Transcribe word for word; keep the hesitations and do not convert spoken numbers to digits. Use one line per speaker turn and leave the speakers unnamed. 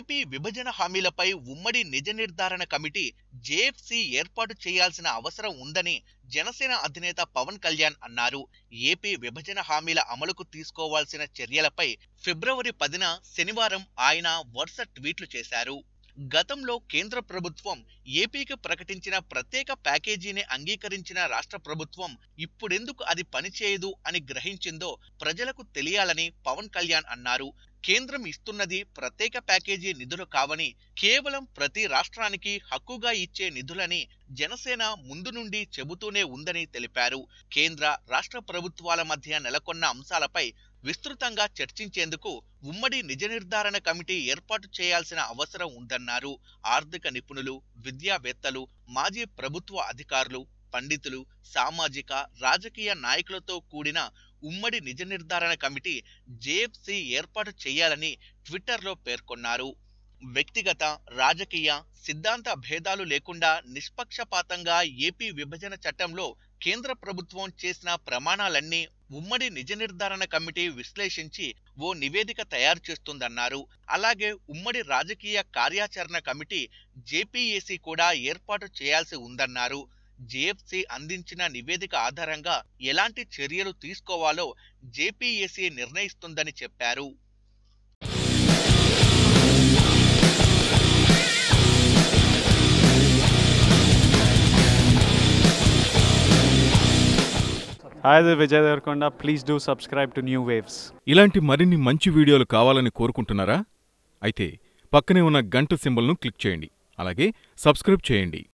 AP విభజన హామీలపై ఉమ్మడి నిజ నిర్ధారణ కమిటీ జేఎఫ్సీ ఏర్పాటు చేయాల్సిన అవసరం ఉందని జనసేన అధినేత పవన్ కళ్యాణ్ అన్నారు. ఏపీ విభజన హామీల అమలుకు తీసుకోవాల్సిన చర్యలపై ఫిబ్రవరి పదిన శనివారం ఆయన వరుస ట్వీట్లు చేశారు. గతంలో కేంద్ర ప్రభుత్వం ఏపీకి ప్రకటించిన ప్రత్యేక ప్యాకేజీని అంగీకరించిన రాష్ట్ర ప్రభుత్వం ఇప్పుడెందుకు అది పనిచేయదు అని గ్రహించిందో ప్రజలకు తెలియాలని పవన్ కళ్యాణ్ అన్నారు. కేంద్రం ఇస్తున్నది ప్రత్యేక ప్యాకేజీ నిధులు కావని, కేవలం ప్రతి రాష్ట్రానికి హక్కుగా ఇచ్చే నిధులని జనసేన ముందు నుండి చెబుతూనే ఉందని తెలిపారు. కేంద్ర రాష్ట్ర ప్రభుత్వాల మధ్య నెలకొన్న అంశాలపై విస్తృతంగా చర్చించేందుకు ఉమ్మడి నిజ నిర్ధారణ కమిటీ ఏర్పాటు చేయాల్సిన అవసరం ఉందన్నారు. ఆర్థిక నిపుణులు, విద్యావేత్తలు, మాజీ ప్రభుత్వ అధికారులు, పండితులు, సామాజిక రాజకీయ నాయకులతో కూడిన ఉమ్మడి నిజ నిర్ధారణ కమిటీ జేఎఫ్సీ ఏర్పాటు చేయాలని ట్విట్టర్లో పేర్కొన్నారు. వ్యక్తిగత, రాజకీయ, సిద్ధాంత భేదాలు లేకుండా నిష్పక్షపాతంగా ఏపీ విభజన చట్టంలో కేంద్ర ప్రభుత్వం చేసిన ప్రమాణాలన్నీ ఉమ్మడి నిజ నిర్ధారణ కమిటీ విశ్లేషించి ఓ నివేదిక తయారు చేస్తుందన్నారు. అలాగే ఉమ్మడి రాజకీయ కార్యాచరణ కమిటీ జేపీఏసీ కూడా ఏర్పాటు చేయాల్సి ఉందన్నారు. జేఎఫ్సీ అందించిన నివేదిక ఆధారంగా ఎలాంటి చర్యలు తీసుకోవాలో జేపీఏసీ నిర్ణయిస్తుందని చెప్పారు.
Hi, this is Vijay Devarkonda. Please do subscribe to New Waves.
ఇలాంటి మరిన్ని మంచి వీడియోలు కావాలని కోరుకుంటున్నారా? అయితే పక్కనే ఉన్న గంట సింబల్ను క్లిక్ చేయండి. అలాగే సబ్స్క్రైబ్ చేయండి.